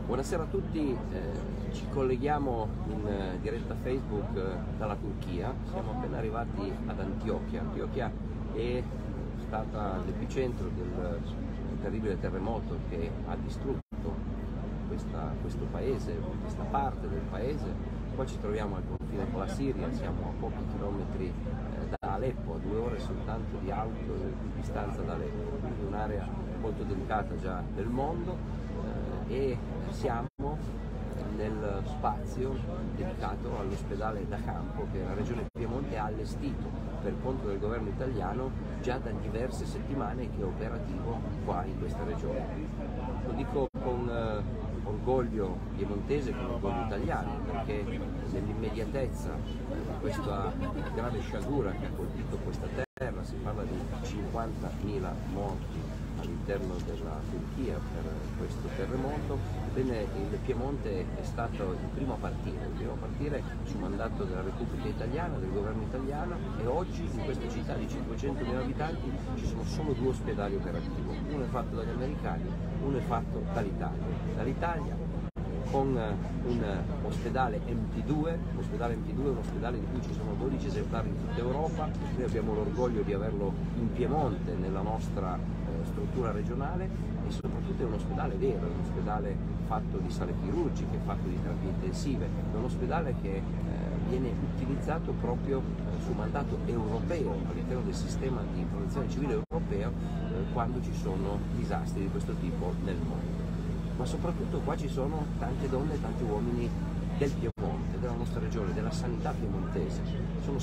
Buonasera a tutti, ci colleghiamo in diretta Facebook dalla Turchia. Siamo appena arrivati ad Antiochia. Antiochia è stata l'epicentro del terribile terremoto che ha distrutto questo paese, questa parte del paese. Qua ci troviamo al confine con la Siria, siamo a pochi chilometri da Aleppo, a 2 ore soltanto di auto di distanza da Aleppo, quindi un'area molto delicata già del mondo. E siamo nel spazio dedicato all'ospedale da campo che la Regione Piemonte ha allestito per conto del governo italiano già da diverse settimane, che è operativo qua in questa regione. Lo dico con orgoglio piemontese, con orgoglio italiano, perché nell'immediatezza di questa grave sciagura che ha colpito questa terra, si parla di 50.000 morti all'interno della Turchia per questo terremoto. Bene, il Piemonte è stato il primo a partire su mandato della Repubblica Italiana, del governo italiano, e oggi in questa città di 500.000 abitanti ci sono solo 2 ospedali operativi, uno è fatto dagli americani, uno è fatto dall'Italia con un ospedale MT2, è un ospedale di cui ci sono 12 esemplari in tutta Europa. Noi abbiamo l'orgoglio di averlo in Piemonte, nella nostra struttura regionale, e soprattutto è un ospedale vero, è un ospedale fatto di sale chirurgiche, fatto di terapie intensive, è un ospedale che viene utilizzato proprio su mandato europeo all'interno del sistema di protezione civile europeo quando ci sono disastri di questo tipo nel mondo. Ma soprattutto qua ci sono tante donne e tanti uomini del Piemonte, della nostra regione, della sanità piemontese. Sono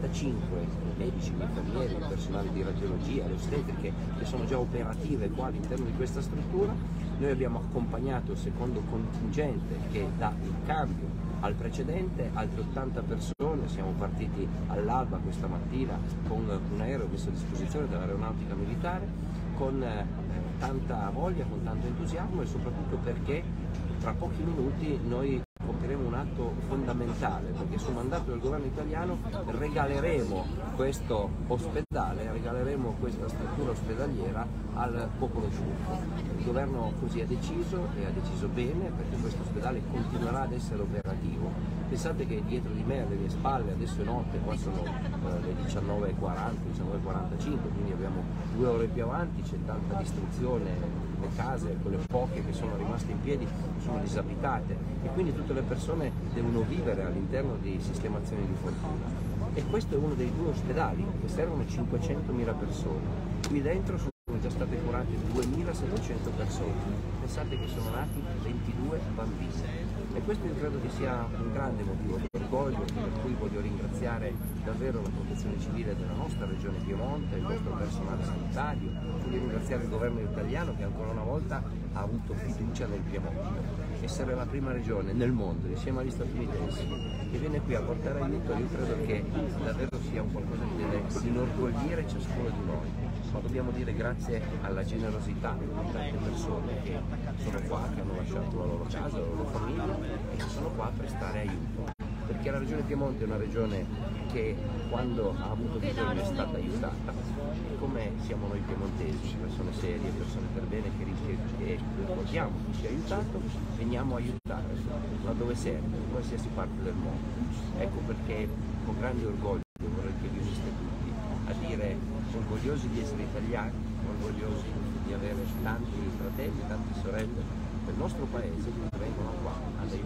65 medici, infermieri, personale di radiologia, le ostetriche che sono già operative qua all'interno di questa struttura. Noi abbiamo accompagnato il secondo contingente che dà il cambio al precedente, altre 80 persone. Siamo partiti all'alba questa mattina con un aereo messo a disposizione dall'aeronautica militare, con tanta voglia, con tanto entusiasmo, e soprattutto perché tra pochi minuti noi compieremo un atto fondamentale, perché su mandato del governo italiano regaleremo questo ospedale, regaleremo questa struttura ospedaliera al popolo turco. Il governo così ha deciso, e ha deciso bene, perché questo ospedale continuerà ad essere operativo. Pensate che dietro di me, alle mie spalle, adesso è notte, qua sono le 19:40, 19:45, quindi abbiamo 2 ore più avanti, c'è tanta distruzione, le case, quelle poche che sono rimaste in piedi, sono disabitate, e quindi tutte le persone devono vivere all'interno di sistemazioni di fortuna. E questo è uno dei 2 ospedali che servono 500.000 persone. Qui dentro sono già state curate 2.700 persone. Pensate che sono nati 22 bambini. E questo io credo che sia un grande motivo di orgoglio, per cui voglio ringraziare davvero la protezione civile della nostra regione Piemonte, il nostro personale sanitario. Voglio ringraziare il governo italiano, che ancora una volta ha avuto fiducia nel Piemonte. Essere la prima regione nel mondo, insieme agli statunitensi, che viene qui a portare aiuto, io credo che davvero sia un qualcosa che deve inorgogliere ciascuno di noi. Ma dobbiamo dire grazie alla generosità di tante persone che sono qua, che hanno lasciato la loro casa, la loro famiglia, e che sono qua a prestare aiuto. Perché la regione Piemonte è una regione che quando ha avuto bisogno è stata aiutata, e come siamo noi piemontesi, persone serie, persone per bene, che ricordiamo chi ci ha aiutato, veniamo a aiutare laddove serve, in qualsiasi parte del mondo. Ecco perché con grande orgoglio vorrei che vi uniste tutti a dire orgogliosi di essere italiani, orgogliosi di avere tanti fratelli, tante sorelle del nostro paese che vengono qua ad aiutare.